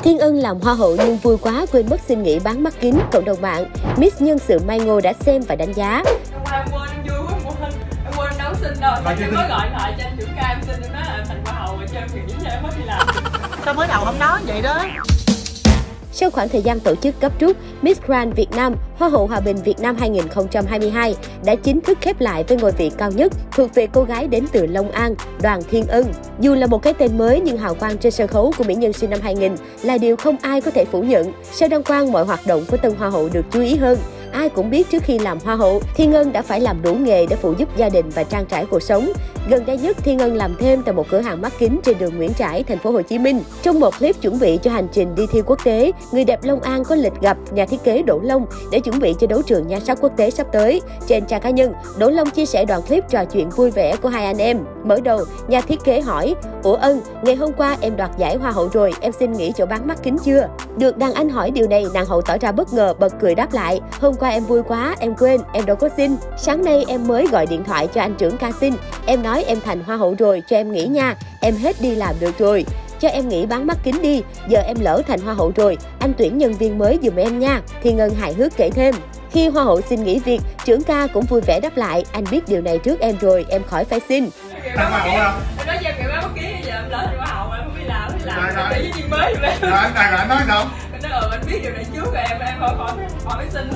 Thiên Ân làm hoa hậu nhưng vui quá quên mất xin nghỉ bán mắt kính. Cộng đồng mạng Miss nhân sự Mai Ngô đã xem và đánh giá. Em quên, em vui quá, em quên em nấu xin rồi. Em mới gọi thoại cho anh trưởng ca em xin, em nói là thành hoa hậu rồi cho em nghỉ cho em hết đi làm. Sao mới đầu không nói vậy đó. Sau khoảng thời gian tổ chức gấp rút, Miss Grand Việt Nam, Hoa hậu Hòa bình Việt Nam 2022 đã chính thức khép lại với ngôi vị cao nhất thuộc về cô gái đến từ Long An, Đoàn Thiên Ân. Dù là một cái tên mới nhưng hào quang trên sân khấu của mỹ nhân sinh năm 2000 là điều không ai có thể phủ nhận. Sau đăng quang, mọi hoạt động của tân Hoa hậu được chú ý hơn. Ai cũng biết trước khi làm Hoa hậu, Thiên Ân đã phải làm đủ nghề để phụ giúp gia đình và trang trải cuộc sống. Gần đây nhất, Thiên Ân làm thêm tại một cửa hàng mắt kính trên đường Nguyễn Trãi, thành phố Hồ Chí Minh. Trong một clip chuẩn bị cho hành trình đi thi quốc tế, người đẹp Long An có lịch gặp nhà thiết kế Đỗ Long để chuẩn bị cho đấu trường nhan sắc quốc tế sắp tới. Trên trang cá nhân, Đỗ Long chia sẻ đoạn clip trò chuyện vui vẻ của hai anh em. Mở đầu, nhà thiết kế hỏi: "Ủa Ân, ngày hôm qua em đoạt giải Hoa hậu rồi, em xin nghỉ chỗ bán mắt kính chưa?" Được đàn anh hỏi điều này, nàng hậu tỏ ra bất ngờ, bật cười đáp lại: "Hôm qua em vui quá, em quên, em đâu có xin. Sáng nay em mới gọi điện thoại cho anh trưởng ca xin. Em nói em thành Hoa hậu rồi, cho em nghỉ nha, em hết đi làm được rồi. Cho em nghỉ bán mắt kính đi, giờ em lỡ thành Hoa hậu rồi, anh tuyển nhân viên mới giùm em nha." Thiên Ân hài hước kể thêm. Khi Hoa hậu xin nghỉ việc, trưởng ca cũng vui vẻ đáp lại: "Anh biết điều này trước em rồi, em khỏi phải xin." Em nói cho em nghỉ bán mắt kính, giờ em lỡ thành Hoa hậu em không đi làm, tuyển nhân viên mới giùm em. Rồi anh nói sao? Anh nói anh biết điều này trước rồi, em khỏi phải xin.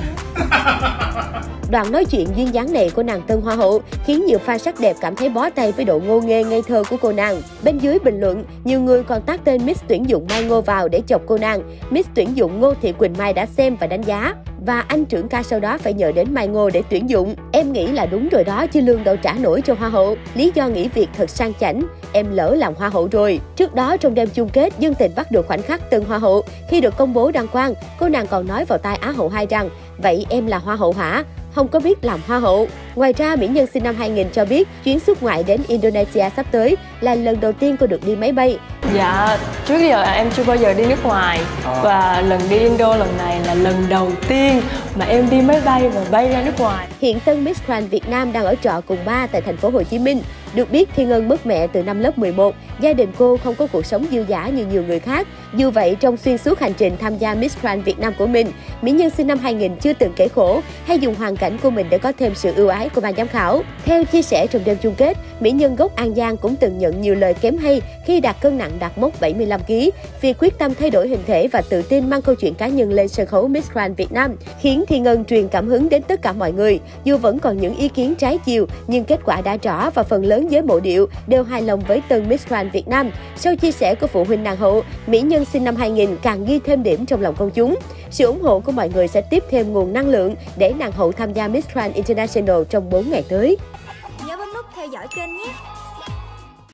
Đoạn nói chuyện duyên dáng này của nàng tân Hoa hậu khiến nhiều fan sắc đẹp cảm thấy bó tay với độ ngô nghê ngây thơ của cô nàng. Bên dưới bình luận, nhiều người còn tác tên Miss tuyển dụng Mai Ngô vào để chọc cô nàng. Miss tuyển dụng Ngô Thị Quỳnh Mai đã xem và đánh giá. Và anh trưởng ca sau đó phải nhờ đến Mai Ngô để tuyển dụng. "Em nghĩ là đúng rồi đó, chứ lương đâu trả nổi cho Hoa hậu. Lý do nghỉ việc thật sang chảnh. Em lỡ làm Hoa hậu rồi." Trước đó, trong đêm chung kết, dân tình bắt được khoảnh khắc tân Hoa hậu. Khi được công bố đăng quang, cô nàng còn nói vào tai Á hậu 2 rằng: "Vậy em là Hoa hậu hả? Không có biết làm Hoa hậu." Ngoài ra, mỹ nhân sinh năm 2000 cho biết chuyến xuất ngoại đến Indonesia sắp tới là lần đầu tiên cô được đi máy bay. Dạ, trước giờ em chưa bao giờ đi nước ngoài và lần đi Indo lần này là lần đầu tiên mà em đi máy bay và bay ra nước ngoài. Hiện tân Miss Grand Việt Nam đang ở trọ cùng ba tại thành phố Hồ Chí Minh. Được biết, Thiên Ân mất mẹ từ năm lớp 11. Gia đình cô không có cuộc sống dư dả như nhiều người khác. Dù vậy, trong xuyên suốt hành trình tham gia Miss Grand Việt Nam của mình, mỹ nhân sinh năm 2000 chưa từng kể khổ hay dùng hoàn cảnh của mình để có thêm sự ưu ái của ban giám khảo. Theo chia sẻ trong đêm chung kết, mỹ nhân gốc An Giang cũng từng nhận nhiều lời kém hay khi đạt cân nặng đạt mốc 75 kg. Vì quyết tâm thay đổi hình thể và tự tin mang câu chuyện cá nhân lên sân khấu Miss Grand Việt Nam, khiến Thiên Ân truyền cảm hứng đến tất cả mọi người. Dù vẫn còn những ý kiến trái chiều, nhưng kết quả đã rõ và phần lớn giới mộ điệu đều hài lòng với tân Miss Grand Việt Nam. Sau chia sẻ của phụ huynh nàng hậu, mỹ nhân sinh năm 2000 càng ghi thêm điểm trong lòng công chúng. Sự ủng hộ của mọi người sẽ tiếp thêm nguồn năng lượng để nàng hậu tham gia Miss Grand International trong 4 ngày tới. Nhớ bấm nút theo dõi kênh nhé!